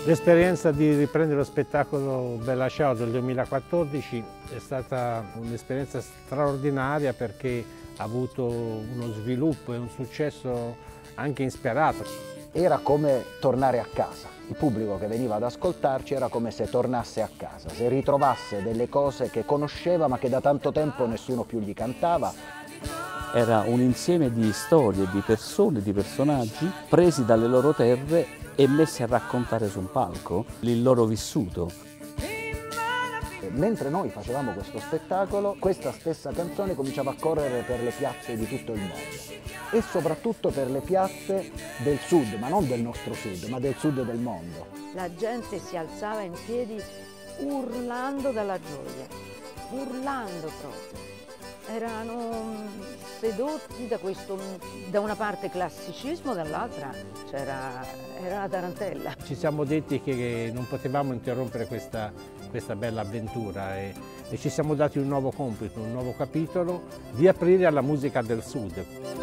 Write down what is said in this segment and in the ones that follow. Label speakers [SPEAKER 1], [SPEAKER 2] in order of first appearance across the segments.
[SPEAKER 1] L'esperienza di riprendere lo spettacolo Bella Ciao del 2014 è stata un'esperienza straordinaria perché ha avuto uno sviluppo e un successo anche insperato.
[SPEAKER 2] Era come tornare a casa. Il pubblico che veniva ad ascoltarci era come se tornasse a casa, se ritrovasse delle cose che conosceva ma che da tanto tempo nessuno più gli cantava.
[SPEAKER 3] Era un insieme di storie, di persone, di personaggi presi dalle loro terre e messi a raccontare su un palco il loro vissuto.
[SPEAKER 2] Mentre noi facevamo questo spettacolo, questa stessa canzone cominciava a correre per le piazze di tutto il mondo e soprattutto per le piazze del sud, ma non del nostro sud, ma del sud del mondo.
[SPEAKER 4] La gente si alzava in piedi urlando dalla gioia, urlando proprio. Erano sedotti da questo, da una parte classicismo, dall'altra era la tarantella.
[SPEAKER 1] Ci siamo detti che non potevamo interrompere questa bella avventura e ci siamo dati un nuovo compito, un nuovo capitolo di aprire alla musica del sud.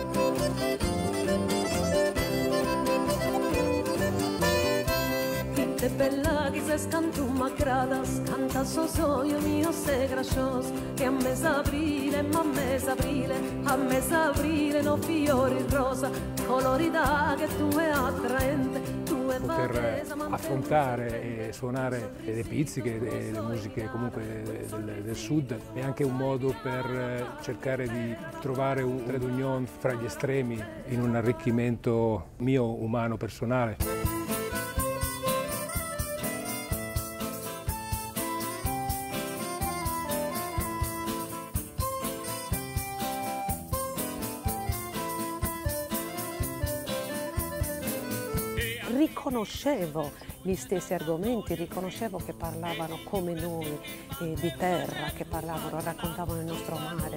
[SPEAKER 5] È bella che se scantu m'aggrada, scanta so io mio sei gracioso, che a me s'aprile, ma a me s'aprile, no fiori rosa, colorita che tu è attraente.
[SPEAKER 6] Poter affrontare e suonare le pizziche e le musiche comunque del sud è anche un modo per cercare di trovare un trait d'union fra gli estremi in un arricchimento mio umano personale.
[SPEAKER 7] Riconoscevo gli stessi argomenti, riconoscevo che parlavano come noi, di terra, che parlavano, raccontavano il nostro mare.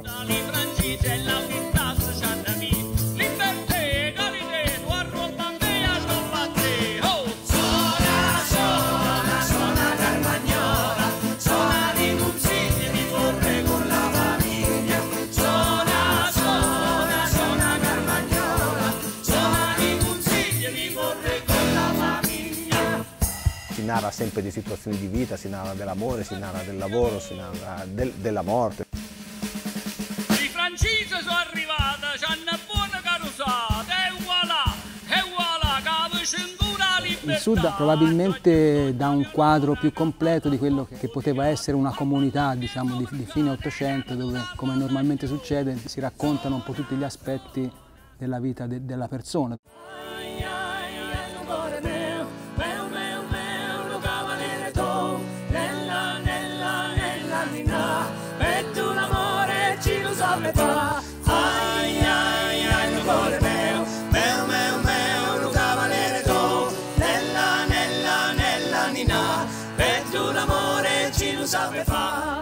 [SPEAKER 8] Si narra sempre di situazioni di vita, si narra dell'amore, si narra del lavoro, si narra della morte.
[SPEAKER 9] I francesi sono arrivati, c'hanno una buona carrozzata, e voilà, cavo cintura libertà.
[SPEAKER 10] Il Sud probabilmente dà un quadro più completo di quello che poteva essere una comunità, diciamo, di fine Ottocento, dove, come normalmente succede, si raccontano un po' tutti gli aspetti della vita della persona.
[SPEAKER 5] Sabe fare.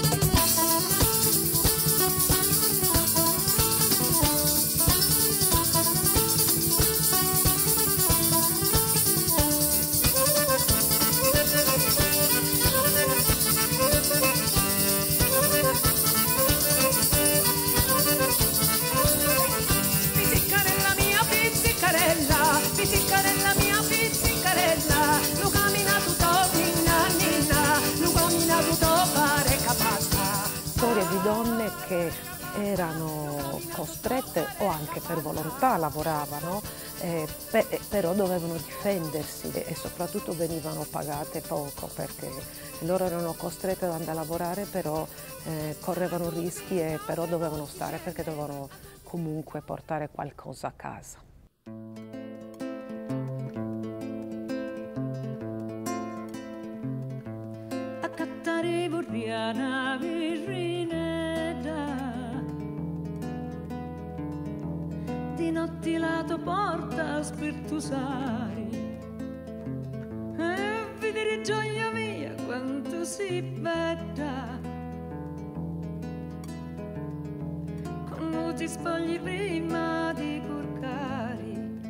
[SPEAKER 5] Pizzicarella mia pizzicarella, pizzicarella mia pizzicarella, lo cammina tutto
[SPEAKER 7] storie di donne che erano costrette o anche per volontà lavoravano, però dovevano difendersi e soprattutto venivano pagate poco perché loro erano costrette ad andare a lavorare, però correvano rischi e però dovevano stare perché dovevano comunque portare qualcosa a casa.
[SPEAKER 5] Accattare vorriana virrineda, di notte lato porta spirtusari, e vedere gioia mia quanto si bella, con nuti spogli prima di curcari,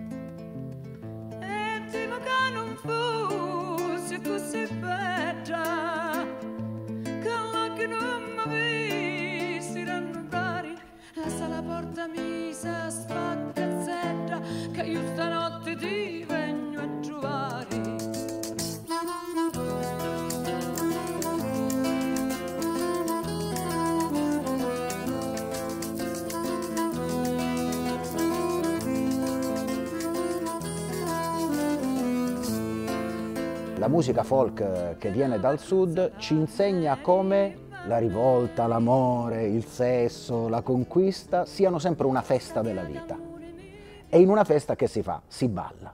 [SPEAKER 5] e ti che non fosse così bella, che non mi visti rannotare, lascia la porta misa spaccazzetto, che io stanotte ti vengo a trovare.
[SPEAKER 2] La musica folk che viene dal sud ci insegna come la rivolta, l'amore, il sesso, la conquista siano sempre una festa della vita. E in una festa che si fa? Si balla.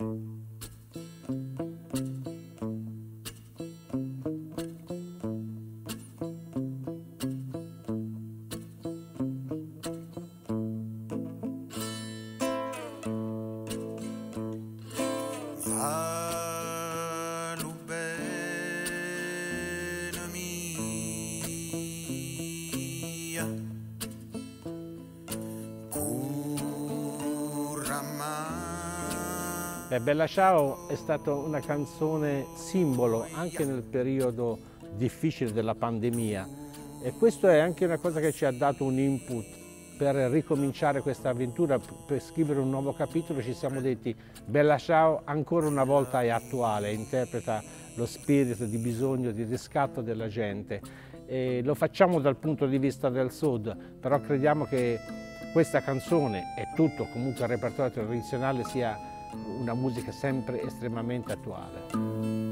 [SPEAKER 1] Bella Ciao è stata una canzone simbolo anche nel periodo difficile della pandemia e questo è anche una cosa che ci ha dato un input per ricominciare questa avventura, per scrivere un nuovo capitolo. Ci siamo detti Bella Ciao ancora una volta è attuale, interpreta lo spirito di bisogno, di riscatto della gente e lo facciamo dal punto di vista del sud, però crediamo che questa canzone e tutto comunque il repertorio tradizionale sia una musica sempre estremamente attuale.